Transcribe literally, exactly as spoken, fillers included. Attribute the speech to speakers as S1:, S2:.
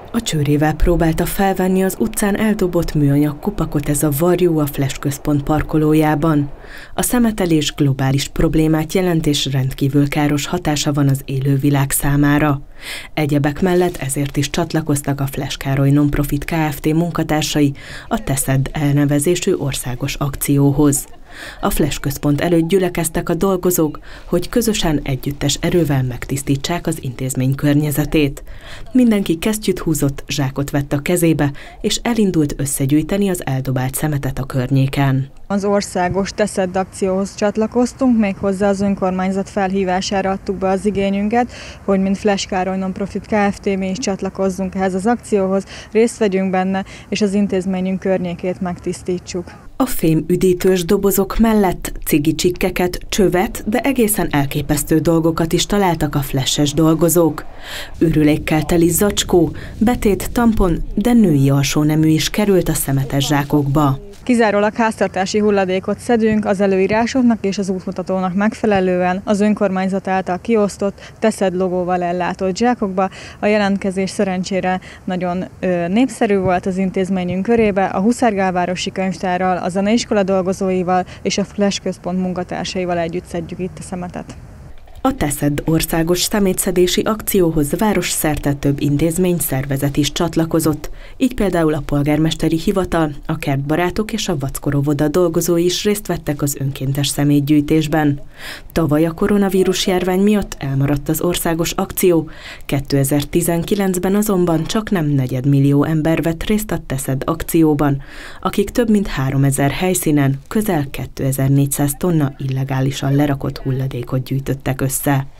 S1: A csőrével próbálta felvenni az utcán eldobott műanyag kupakot ez a varjú a Flash központ parkolójában. A szemetelés globális problémát jelent és rendkívül káros hatása van az élővilág számára. Egyebek mellett ezért is csatlakoztak a Flash Károly Nonprofit Kft. Munkatársai a Teszed elnevezésű országos akcióhoz. A Flash központ előtt gyülekeztek a dolgozók, hogy közösen együttes erővel megtisztítsák az intézmény környezetét. Mindenki kesztyűt húzott, zsákot vett a kezébe, és elindult összegyűjteni az eldobált szemetet a környéken.
S2: Az országos Teszed akcióhoz csatlakoztunk, méghozzá az önkormányzat felhívására adtuk be az igényünket, hogy mint Flash Károly Nonprofit Kft. Mi is csatlakozzunk ehhez az akcióhoz, részt vegyünk benne, és az intézményünk környékét megtisztítsuk.
S1: A fémüdítős dobozok mellett cigicsikkeket, csövet, de egészen elképesztő dolgokat is találtak a flashes dolgozók. Ürülékkel teli zacskó, betét tampon, de női alsónemű is került a szemetes zsákokba.
S2: Kizárólag háztartási hulladékot szedünk az előírásoknak és az útmutatónak megfelelően az önkormányzat által kiosztott Teszed logóval ellátott zsákokba. A jelentkezés szerencsére nagyon ö, népszerű volt az intézményünk körébe, a Huszárgálvárosi Könyvtárral, a zeneiskola dolgozóival és a Flash központ munkatársaival együtt szedjük itt a szemetet.
S1: A Teszed országos szemétszedési akcióhoz városszerte több intézmény szervezet is csatlakozott, így például a polgármesteri hivatal, a kertbarátok és a Vackor óvoda dolgozói is részt vettek az önkéntes szemétgyűjtésben. Tavaly a koronavírus járvány miatt elmaradt az országos akció, kétezer-tizenkilencben azonban csak nem negyedmillió ember vett részt a Teszed akcióban, akik több mint háromezer helyszínen közel kétezer-négyszáz tonna illegálisan lerakott hulladékot gyűjtöttek össze.